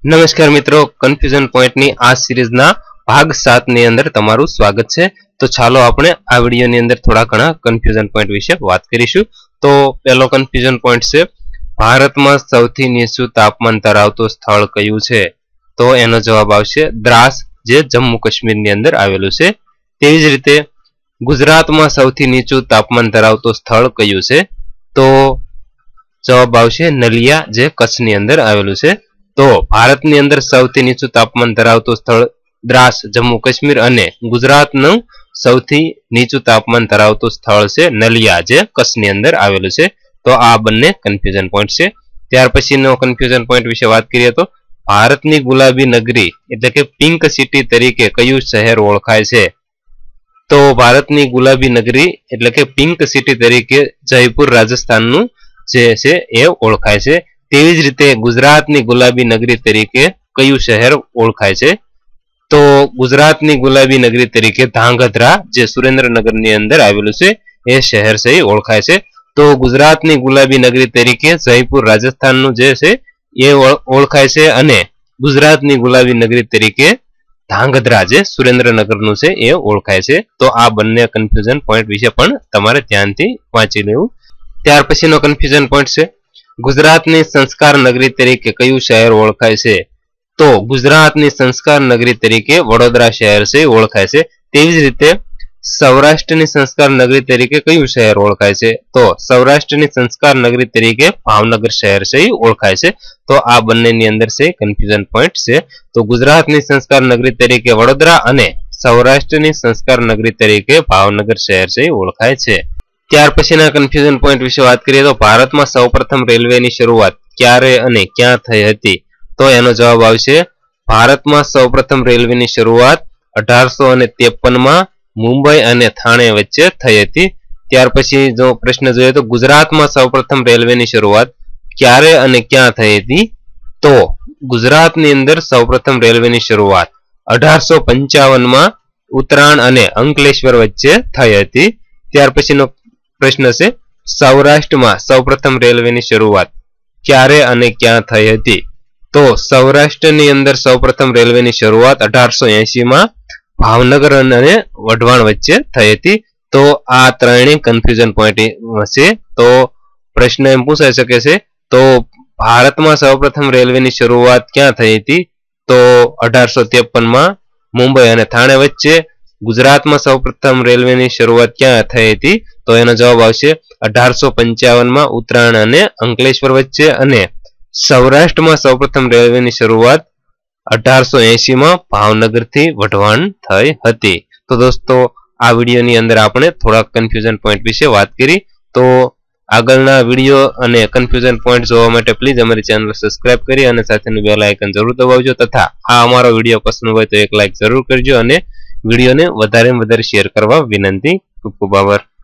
નમસ્કાર મિત્રો, કન્ફ્યુઝન પોઈન્ટની આ સિરીઝના ભાગ 7 ની અંદર તમારું સ્વાગત છે। તો ચાલો આપણે આ વિડિયોની અંદર થોડા ઘણા કન્ફ્યુઝન પોઈન્ટ વિશે વાત કરીશું। તો પહેલો કન્ફ્યુઝન પોઈન્ટ છે ભારતમાં સૌથી નીચું તાપમાન ધરાવતું સ્થળ કયું છે? તો એનો જવાબ આવશે દ્રાસ, જે જમ્મુ કાશ્મીરની અંદર આવેલું છે। તેવી જ રીતે ગુજરાતમાં સૌથી નીચું તાપમાન ધરાવતું સ્થળ કયું છે? તો જવાબ આવશે નલિયા, જે કચ્છની અંદર આવેલું છે। તો ભારતની અંદર સૌથી નીચું તાપમાન ધરાવતું સ્થળ દ્રાસ, જમ્મુ કાશ્મીર અને ગુજરાતનું સૌથી નીચું તાપમાન ધરાવતું સ્થળ છે નલિયા, જે કચ્છની અંદર આવેલું છે। તો આ બંને કન્ફ્યુઝન પોઈન્ટ છે। ત્યાર પછીનો કન્ફ્યુઝન પોઈન્ટ વિશે વાત કરીએ તો ભારતની ગુલાબી નગરી એટલે કે પિંક સિટી તરીકે કયું શહેર ઓળખાય છે? તો ભારતની ગુલાબી નગરી એટલે કે પિંક સિટી તરીકે જયપુર રાજસ્થાનનું જે છે એ ઓળખાય છે। તેવી જ રીતે ગુજરાતની ગુલાબી નગરી તરીકે કયું શહેર ઓળખાય છે? તો ગુજરાતની ગુલાબી નગરી તરીકે ધાંગધ્રા, જે સુરેન્દ્રનગરની અંદર આવેલું છે, એ શહેર છે ઓળખાય છે। તો ગુજરાતની ગુલાબી નગરી તરીકે જયપુર રાજસ્થાનનું જે છે એ ઓળખાય છે અને ગુજરાતની ગુલાબી નગરી તરીકે ધાંગધ્રા, જે સુરેન્દ્રનગરનું છે, એ ઓળખાય છે। તો આ બંને કન્ફ્યુઝન પોઈન્ટ વિશે પણ તમારે ધ્યાનથી વાંચી લેવું। ત્યાર પછીનો કન્ફ્યુઝન પોઈન્ટ છે ગુજરાતની સંસ્કાર નગરી તરીકે કયું શહેર ઓળખાય છે? તો ગુજરાતની સંસ્કાર નગરી તરીકે વડોદરા શહેર છે ઓળખાય છે। તેવી જ રીતે સૌરાષ્ટ્રની સંસ્કાર નગરી તરીકે કયું શહેર ઓળખાય છે? તો સૌરાષ્ટ્રની સંસ્કાર નગરી તરીકે ભાવનગર શહેર છે ઓળખાય છે। તો આ બંનેની અંદર છે કન્ફ્યુઝન પોઈન્ટ છે। તો ગુજરાતની સંસ્કાર નગરી તરીકે વડોદરા અને સૌરાષ્ટ્રની સંસ્કાર નગરી તરીકે ભાવનગર શહેર છે ઓળખાય છે। ત્યાર પછીના કન્ફ્યુઝન પોઈન્ટ વિશે વાત કરીએ તો ભારતમાં સૌપ્રથમ રેલવેની શરૂઆત ક્યારે અને ક્યાં થઈ હતી? તો એનો જવાબ આવશે ભારતમાં સૌપ્રથમ રેલવેની શરૂઆત 1853માં મુંબઈ અને થાણે વચ્ચે થઈ હતી। ત્યાર પછી જો પ્રશ્ન જોઈએ તો ગુજરાતમાં સૌપ્રથમ રેલવેની શરૂઆત ક્યારે અને ક્યાં થઈ હતી? તો ગુજરાતની અંદર સૌપ્રથમ રેલવેની શરૂઆત 1855માં ઉત્તરાયણ અને અંકલેશ્વર વચ્ચે થઈ હતી। ત્યાર પછીનો પ્રશ્ન છે સૌરાષ્ટ્રમાં સૌપ્રથમ રેલવેની શરૂઆત ક્યારે અને ક્યાં થઈ હતી? તો સૌરાષ્ટ્રની અંદર સૌપ્રથમ રેલવેની શરૂઆત 1880માં ભાવનગર અને વઢવાણ વચ્ચે થઈ હતી। તો આ ત્રણેય કન્ફ્યુઝન પોઈન્ટ છે। તો પ્રશ્ન એમ પૂછાઈ શકે છે તો ભારતમાં સૌપ્રથમ રેલવેની શરૂઆત ક્યાં થઈ હતી? તો 1853માં મુંબઈ અને થાણે વચ્ચે। ગુજરાતમાં સૌપ્રથમ રેલવેની શરૂઆત ક્યાં થઈ હતી? તો એનો જવાબ આવશે 1855માં ઉત્તરાયણ અને અંકલેશ્વર વચ્ચે અને સૌરાષ્ટ્રમાં સૌપ્રથમ રેલવેની શરૂઆત 1880માં ભાવનગરથી વઢવાણ થઈ હતી। તો દોસ્તો આ વિડીયોની અંદર આપણે થોડા કન્ફ્યુઝન પોઈન્ટ વિશે વાત કરી। તો આગળના વિડીયો અને કન્ફ્યુઝન પોઈન્ટ જોવા માટે પ્લીઝ અમારી ચેનલ સબસ્ક્રાઇબ કરી અને સાથેનું બેલ આઇકન જરૂર દબાવજો તથા આ અમારો વિડીયો પસંદ હોય તો એક લાઈક જરૂર કરજો અને વિડીયોને વધારે શેર કરવા વિનંતી। ખૂબ ખૂબ આભાર।